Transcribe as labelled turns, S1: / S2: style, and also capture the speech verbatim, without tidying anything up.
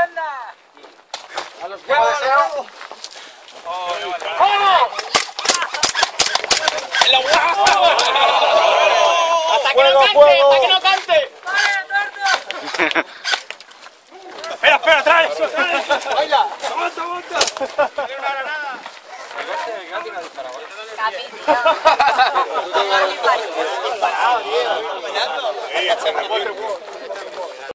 S1: piernas!
S2: ¡A los huevos!
S1: ¡Vamos!
S3: ¡En los huevos! ¡Hasta que
S2: ¡Fuego,
S3: no cante!
S2: fuego!
S3: ¡Hasta que no cante!
S1: ¡Vale, Eduardo!
S4: Espera, espera, trae eso, trae.
S2: ¡Baila!
S4: Aguanta, aguanta.
S3: ¡Tiene una granada!
S1: Capi, tío.
S3: ¡Disparado, tío! ¡Bailando!
S4: Sí, se me pone.